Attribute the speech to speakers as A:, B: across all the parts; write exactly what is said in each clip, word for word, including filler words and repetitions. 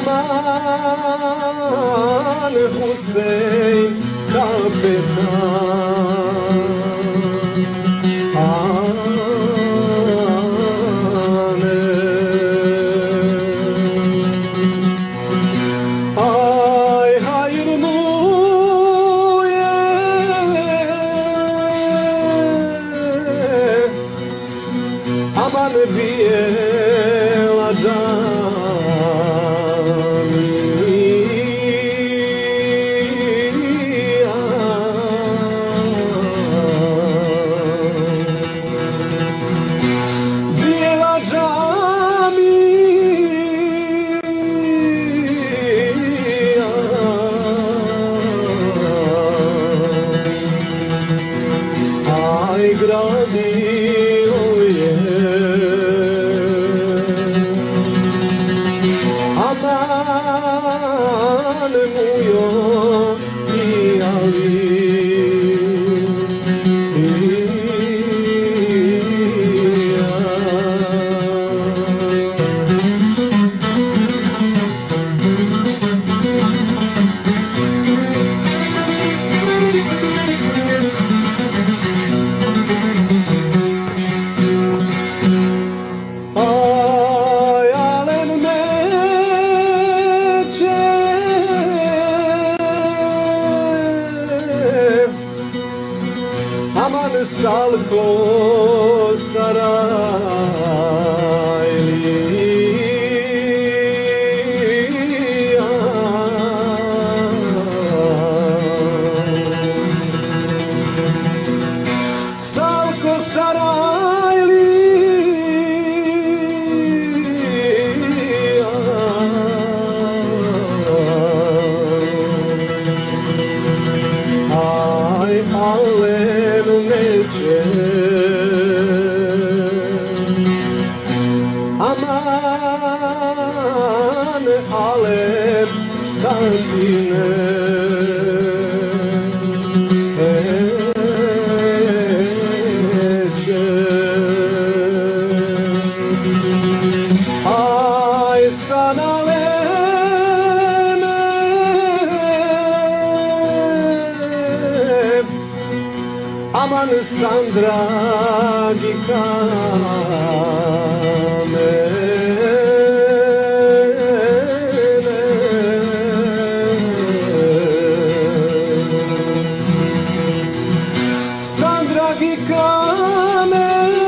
A: Aman Hüseyin kapitan, ay hayırlı aman bir ay gradio je aman mujo i ali aman salko sarayli salko sarayli ay alem neçe aman alem standine eçe ay stanale aman stan dragi kamene stan dragi kamene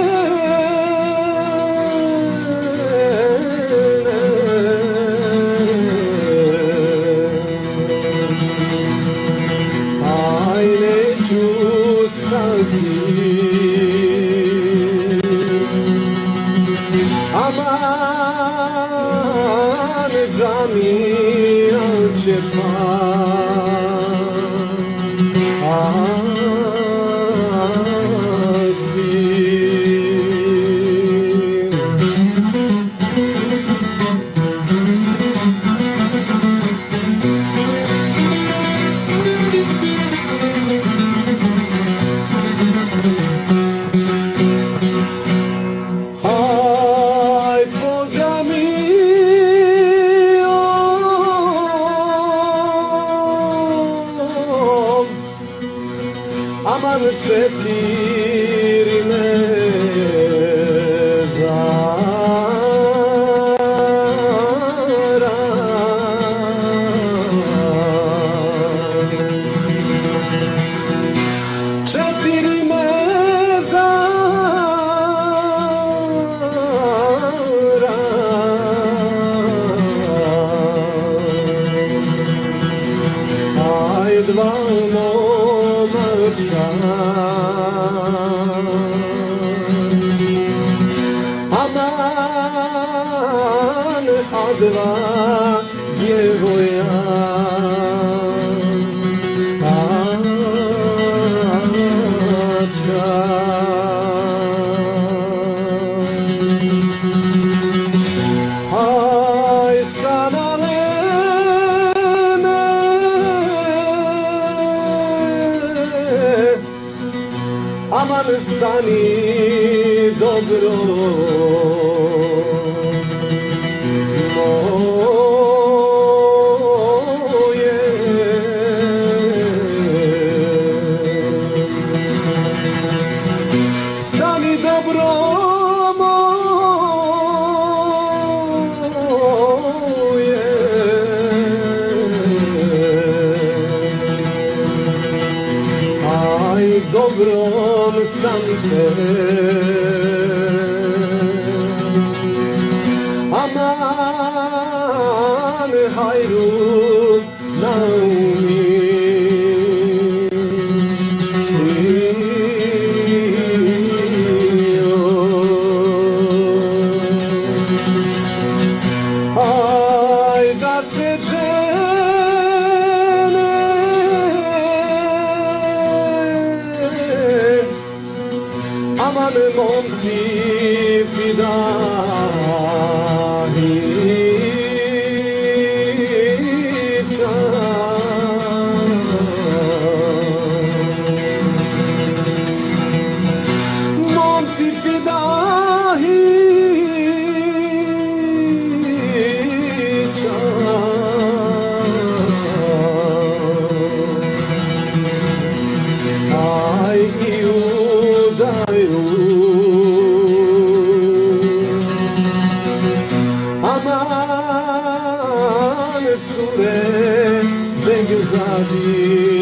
A: aj neću stati aman džamija će pasti. Aman četiri mezara četiri mezara aj dva momačka aman a dva djevojaka aj stanale aman stani dobro moja dobrom sam te. Aman hayrut naumi. Aj da se žene aman momci fidahi momci fidahi aj i udaju aman cure begzadi